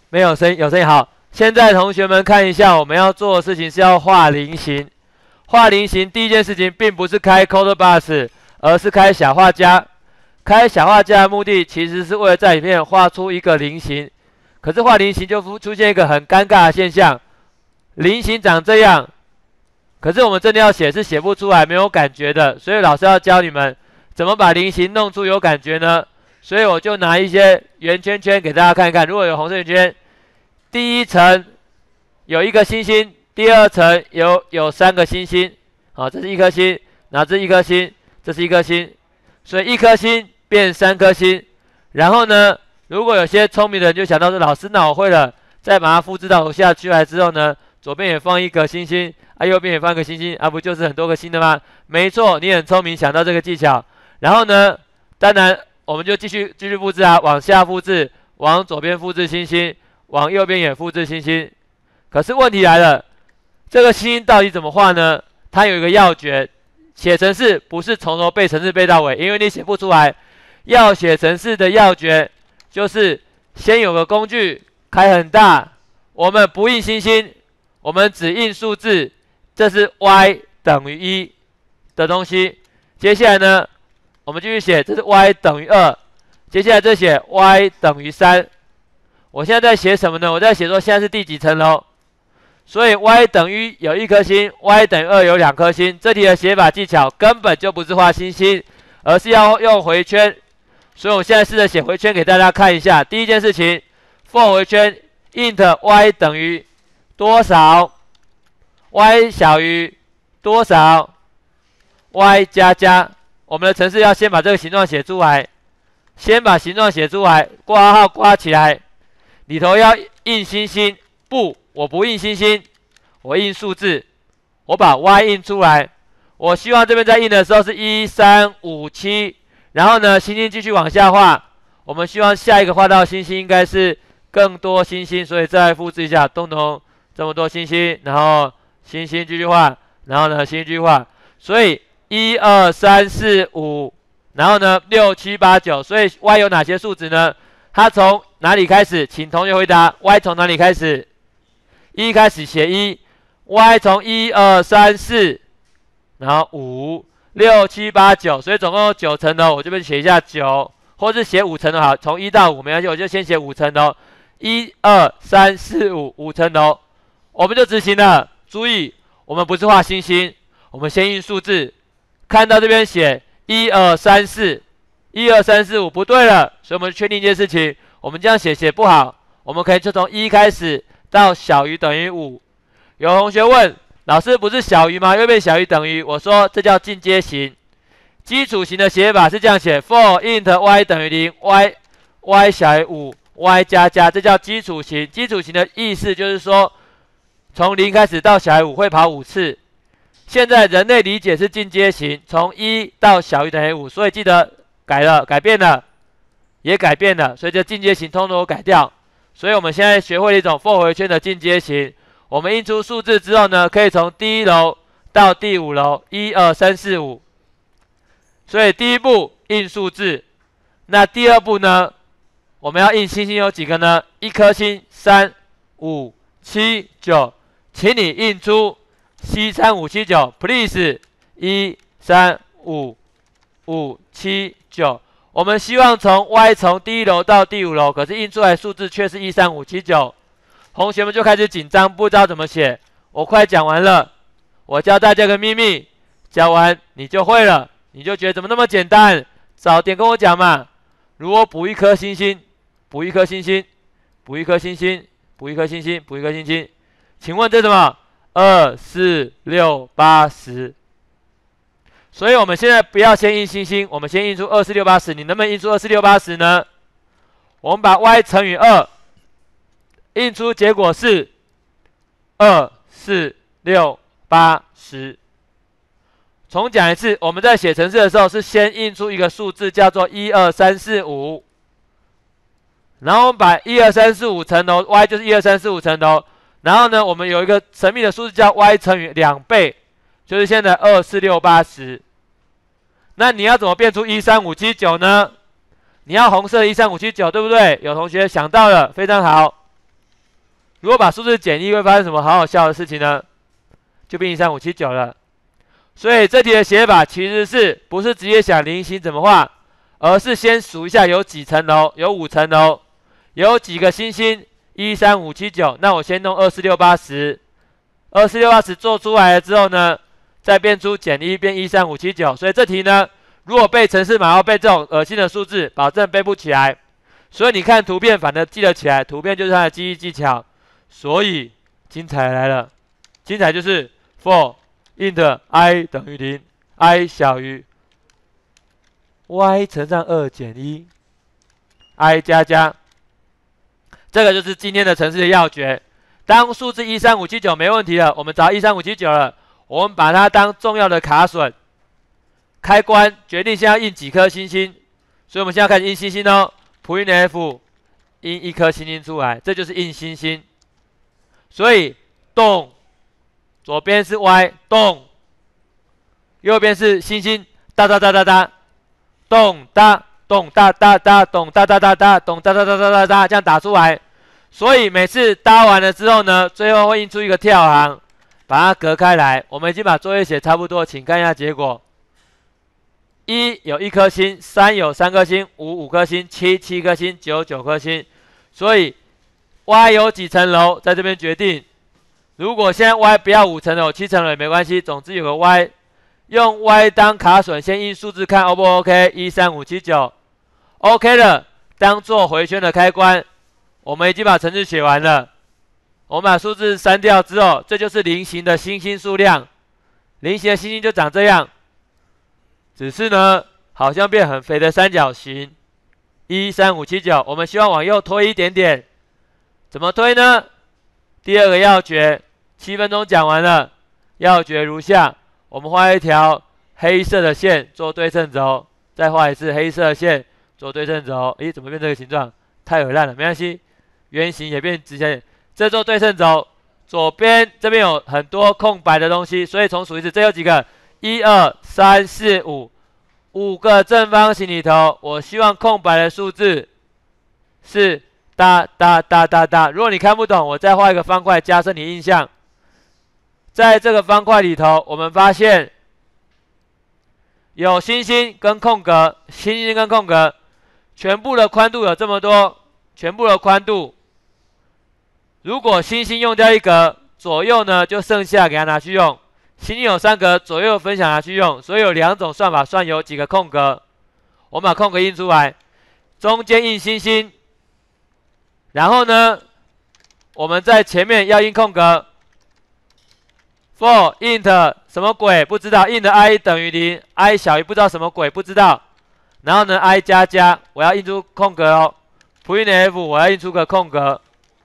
没有声音，有声音。好，现在同学们看一下，我们要做的事情是要画菱形。画菱形第一件事情并不是开 CodeBus， 而是开小画家。开小画家的目的其实是为了在里面画出一个菱形。可是画菱形就出现一个很尴尬的现象，菱形长这样，可是我们真的要写是写不出来，没有感觉的。所以老师要教你们怎么把菱形弄出有感觉呢？所以我就拿一些圆圈圈给大家看一看。如果有红色圆圈，第一层有一个星星，第二层有3个星星。好，这是一颗星，然后这是一颗星，这是一颗星，所以一颗星变3颗星。然后呢，如果有些聪明的人就想到说，老师，那我会了，再把它复制到楼下去来之后呢，左边也放一个星星，右边也放一个星星，不就是很多个星的吗？没错，你很聪明，想到这个技巧。然后呢，当然我们就继续复制往下复制，往左边复制星星，往右边也复制星星。可是问题来了，这个星星到底怎么画呢？它有一个要诀，写程式不是从头背程式背到尾，因为你写不出来。要写程式的要诀就是先有个工具开很大，我们不印星星，我们只印数字，这是 y 等于1的东西。接下来呢，我们继续写，这是 y 等于2，接下来再写 y 等于3。我现在在写什么呢？我在写说现在是第几层楼，所以 y 等于有1颗星 ，y 等于2有2颗星。这题的写法技巧根本就不是画星星，而是要用回圈。所以我现在试着写回圈给大家看一下。第一件事情 ，for 回圈 ，int y 等于多少 ？y 小于多少 ？y 加加。我们的程式要先把这个形状写出来，先把形状写出来，括号括起来，里头要印星星。不，我不印星星，我印数字。我把 y 印出来。我希望这边在印的时候是1、3、5、7。然后呢，星星继续往下画，我们希望下一个画到星星应该是更多星星，所以再复制一下，东这么多星星，然后星星继续画，然后呢星星继续画，所以1、2、3、4、5，然后呢6、7、8、9，所以 y 有哪些数值呢？它从哪里开始？请同学回答 ，y 从哪里开始？1开始写1，y 从1、2、3、4，然后5。6、7、8、9，所以总共有9层楼，我这边写一下9，或是写5层楼好，从1到5没关系，我就先写5层楼，1、2、3、4、5层楼，我们就执行了。注意，我们不是画星星，我们先印数字，看到这边写1、2、3、4，1、2、3、4、5不对了，所以我们确定一件事情，我们这样写不好，我们可以就从1开始到小于等于5。有同学问，老师不是小于吗？又变小于等于。我说这叫进阶型。基础型的写法是这样写 ：for int y 等于0，y 小于5，y 加加，这叫基础型。基础型的意思就是说，从0开始到小于5会跑5次。现在人类理解是进阶型，从1到小于等于5，所以记得改变了，也改变了，所以这进阶型通通都改掉。所以我们现在学会了一种 for 回圈的进阶型。我们印出数字之后呢，可以从第1楼到第5楼，1、2、3、4、5。所以第一步印数字，那第二步呢，我们要印星星有几个呢？1颗星，3、5、7、9，请你印出7、3、5、7、9 ，please 1、3、5、5、7、9。我们希望从 y 从第1楼到第5楼，可是印出来数字却是1、3、5、7、9。同学们就开始紧张，不知道怎么写。我快讲完了，我教大家个秘密，讲完你就会了，你就觉得怎么那么简单？早点跟我讲嘛。如果补1颗星星，补1颗星星，补1颗星星，补1颗星星，补1颗星星，请问这是什么？2、4、6、8、10。所以我们现在不要先印星星，我们先印出2、4、6、8、10。你能不能印出2、4、6、8、10呢？我们把 y 乘以2。印出结果是2、4、6、8、10。重讲一次，我们在写程式的时候是先印出一个数字叫做1、2、3、4、5，然后我们把1、2、3、4、5层楼 ，y 就是1、2、3、4、5层楼，然后呢，我们有一个神秘的数字叫 y 乘以2倍，就是现在2、4、6、8、10。那你要怎么变出1、3、5、7、9呢？你要红色的1、3、5、7、9，对不对？有同学想到了，非常好。 如果把数字减1，会发生什么好笑的事情呢？就变13579了。所以这题的写法其实是不是直接想菱形怎么画，而是先数一下有几层楼，有5层楼，有几个星星，13579。那我先弄24680，24680做出来了之后呢，再变出减1变13579。所以这题呢，如果背程式码要背这种恶心的数字，保证背不起来。所以你看图片反而记得起来，图片就是它的记忆技巧。所以精彩来了，精彩就是 for int i 等于0 ，i 小于 y 乘上2减1 i 加加。这个就是今天的程式的要诀。当数字13579没问题了，我们找13579了，我们把它当重要的卡榫。开关决定现在要印几颗星星，所以我们现在开始印星星哦。printf 印1颗星星出来，这就是印星星。所以动，左边是 y 动，右边是星星哒哒哒哒哒，动哒动哒哒哒动哒哒哒哒动哒哒哒哒哒哒，这样打出来。所以每次搭完了之后呢，最后会印出一个跳行，把它隔开来。我们已经把作业写差不多，请看一下结果。1有1颗星，3有3颗星，5 5颗星，7 7颗星，9 9颗星。所以 y 有几层楼，在这边决定。如果现在 y 不要5层楼，7层楼也没关系，总之有个 y， 用 y 当卡榫，先印数字看 O 不 OK？ 13579 OK 了，当做回圈的开关。我们已经把程式写完了。我们把数字删掉之后，这就是菱形的星星数量。菱形的星星就长这样，只是呢，好像变很肥的三角形。13579，我们希望往右推一点点。怎么推呢？第二个要诀，7分钟讲完了。要诀如下：我们画一条黑色的线做对称轴，再画一次黑色的线做对称轴。诶，怎么变这个形状？太恶烂了，没关系，圆形也变直线。这做对称轴，左边这边有很多空白的东西，所以重数一次，这有几个？1 2 3 4 5。5个正方形里头，我希望空白的数字是哒哒哒哒哒。如果你看不懂，我再画一个方块，加深你印象。在这个方块里头，我们发现有星星跟空格，星星跟空格，全部的宽度有这么多，全部的宽度。如果星星用掉1格，左右呢就剩下给它拿去用。星星有3格，左右分享拿去用，所以有2种算法，算有几个空格。我们把空格印出来，中间印星星，然后呢，我们在前面要印空格。for int 什么鬼不知道 ，int i 等于0 ，i 小于不知道什么鬼不知道，然后呢 i 加加，我要印出空格哦。printf 我要印出个空格。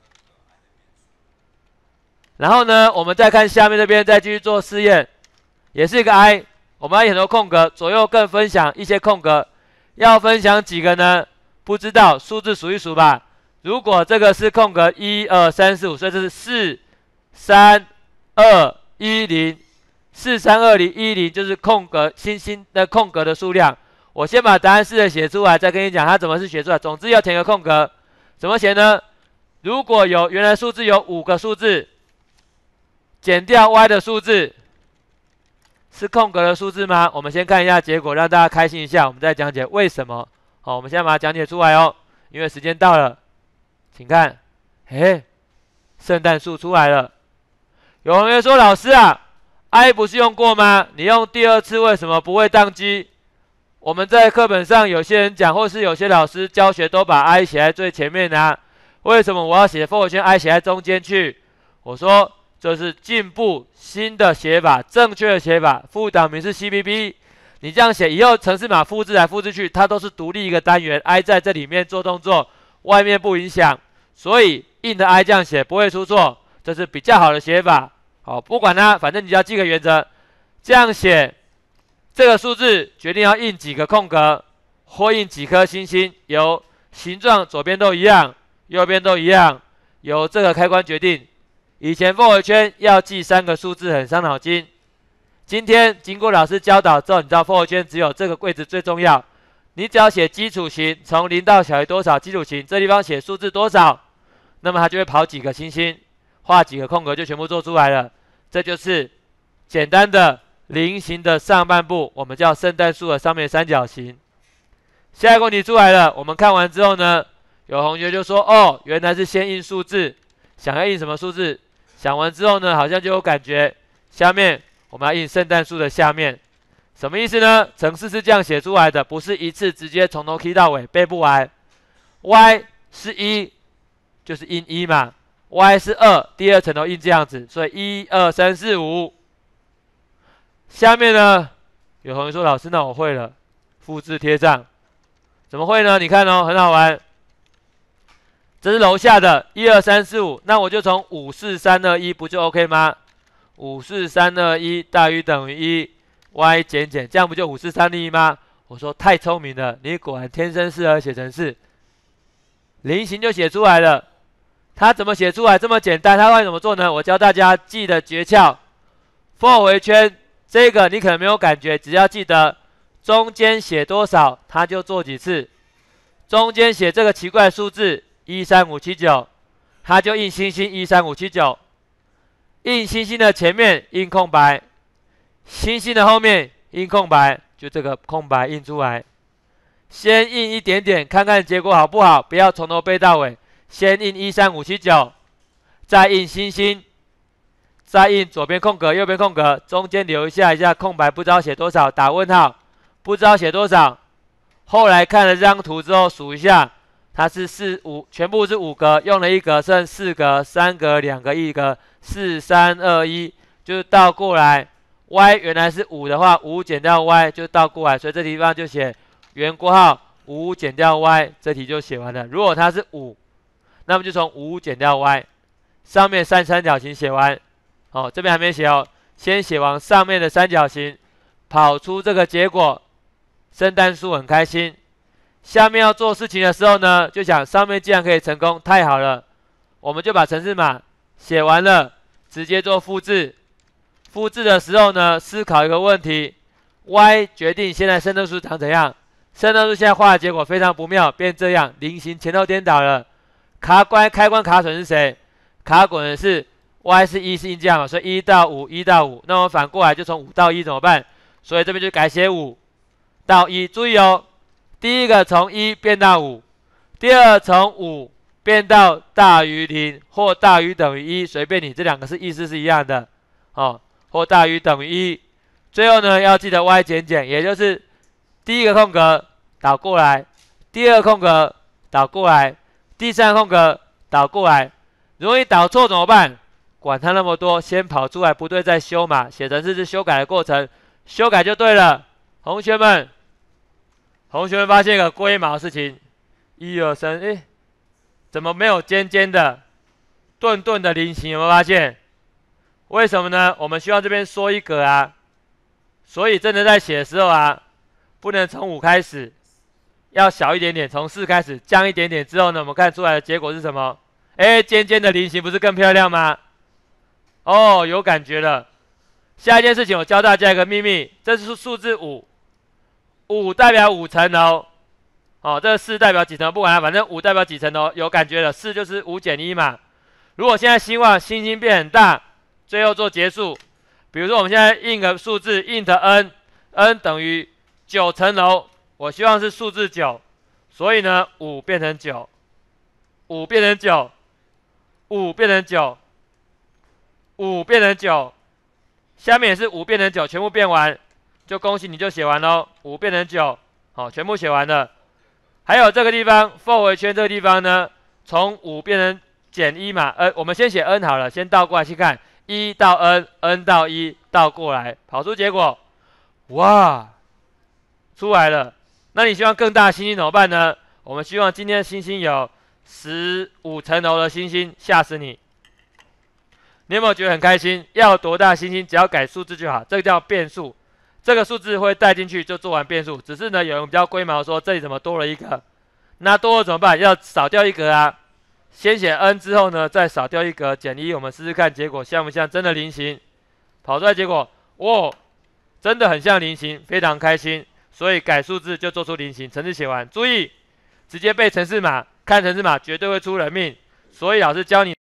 然后呢，我们再看下面这边，再继续做试验，也是一个 i， 我们要印很多空格，左右更分享一些空格，要分享几个呢？不知道，数字数一数吧。如果这个是空格1 2 3 4 5，所以这是4 3 2 1 0， 4 3 2 0 1 0就是空格星星的空格的数量。我先把答案试着写出来，再跟你讲它怎么是写出来。总之要填个空格，怎么写呢？如果有原来数字有5个数字。减掉 y 的数字是空格的数字吗？我们先看一下结果，让大家开心一下。我们再讲解为什么。好，我们现在把它讲解出来哦，因为时间到了。请看，圣诞树出来了。有同学说：“老师啊 ，i 不是用过吗？你用第2次为什么不会宕机？”我们在课本上有些人讲，或是有些老师教学都把 i 写在最前面啊。为什么我要写 for 圈 i 写在中间去？我说。这是进步新的写法，正确的写法。副档名是 CPP， 你这样写以后程式码复制来复制去，它都是独立一个单元 ，i 在这里面做动作，外面不影响。所以 int i 这样写不会出错，这是比较好的写法。好，不管它，反正你只要记个原则，这样写，这个数字决定要印几个空格，或印几颗星星，由形状左边都一样，右边都一样，由这个开关决定。以前 for 圈要记3个数字很伤脑筋，今天经过老师教导之后，你知道 for 圈只有这个柜子最重要。你只要写基础型，从0到小于多少基础型，这地方写数字多少，那么它就会跑几个星星。 画几个空格就全部做出来了。这就是简单的菱形的上半部，我们叫圣诞树的上面三角形。下一个问题出来了，我们看完之后呢，有同学就说：“哦，原来是先印数字，想要印什么数字？想完之后呢，好像就有感觉。下面我们要印圣诞树的下面，什么意思呢？程式是这样写出来的，不是一次直接从头 key 到尾，背不完。y 是1，就是印1嘛。y 是2，第二层头印这样子，所以1、2、3、4、5。下面呢，有同学说：“老师，那我会了，复制贴上。”怎么会呢？你看哦，很好玩。这是楼下的1、2、3、4、5，那我就从5、4、3、2、1不就 OK 吗？5、4、3、2、1大于等于1，y 减减，这样不就5、4、3、2、1吗？我说太聪明了，你果然天生适合写程式，菱形就写出来了。它怎么写出来这么简单？它会怎么做呢？我教大家记的诀窍 ：for 回圈，这个你可能没有感觉，只要记得中间写多少，它就做几次。中间写这个奇怪的数字13579，它就印星星13579。印星星的前面印空白，星星的后面印空白，就这个空白印出来。先印一点点，看看结果好不好，不要从头背到尾。先印13579，再印星星，再印左边空格、右边空格，中间留一下空白，不知道写多少，打问号，不知道写多少。后来看了这张图之后，数一下，它是4、5，全部是5格，用了1格，剩4格，3格2个1格，4、3、2、1，就是倒过来。y 原来是5的话，5减掉 y 就倒过来，所以这地方就写圆括号5减掉 y， 这题就写完了。如果它是5，那么就从5减掉 y， 上面三角形写完。哦，这边还没写哦，先写完上面的三角形，跑出这个结果。圣诞树很开心。下面要做事情的时候呢，就想上面既然可以成功，太好了，我们就把程式码写完了，直接做复制。复制的时候呢，思考一个问题 ：y 决定现在圣诞树长怎样？圣诞树现在画的结果非常不妙，变这样，菱形前后颠倒了。开关卡榫是谁？卡榫的是 y 是1是印这样嘛，所以1到5， 1到5。那我们反过来就从5到1怎么办？所以这边就改写5到1。注意哦，第一个从1变到5，第二从5变到大于0或大于等于1，随便你，这两个是意思是一样的哦，或大于等于1。最后呢，要记得 y 减减，也就是第一个空格倒过来，第二个空格倒过来，第三个空格倒过来。容易导错怎么办？管它那么多，先跑出来不对再修嘛。写程式是修改的过程，修改就对了。同学们发现一个龟毛的事情，1、2、3，怎么没有尖尖的、钝钝的菱形？有没有发现？为什么呢？我们需要这边缩一格啊，所以真的在写的时候啊，不能从5开始，要小一点点，从4开始降一点点之后呢，我们看出来的结果是什么？尖尖的菱形不是更漂亮吗？哦，有感觉了。下一件事情，我教大家一个秘密，这是数字5，5代表5层楼。哦，这个4代表几层楼？不管它，反正5代表几层楼，有感觉了。4就是5减1嘛。如果现在希望星星变很大，最后做结束。比如说我们现在印个数字 int n 等于9层楼，我希望是数字9，所以呢5变成9，5变成9，5变成9，5变成9，下面也是5变成9，全部变完，就恭喜你就写完喽。5变成9，好，全部写完了。还有这个地方 for 回圈这个地方呢，从5变成减1嘛，我们先写 n 好了，先倒过来去看，1到 n，n 到1，倒过来，跑出结果，哇，出来了。那你希望更大的星星怎么办呢？我们希望今天的星星有15层楼的星星，吓死你！你有没有觉得很开心？要多大的星星，只要改数字就好，这个叫变数。这个数字会带进去就做完变数。只是呢，有人比较龟毛说这里怎么多了一个？那多了怎么办？要少掉一格啊。先写 n 之后呢，再少掉一格，减1，我们试试看结果像不像真的菱形？跑出来结果，哇，真的很像菱形，非常开心。所以改数字就做出菱形，程式写完。注意，直接背程式码，看程式码绝对会出人命。所以老师教你。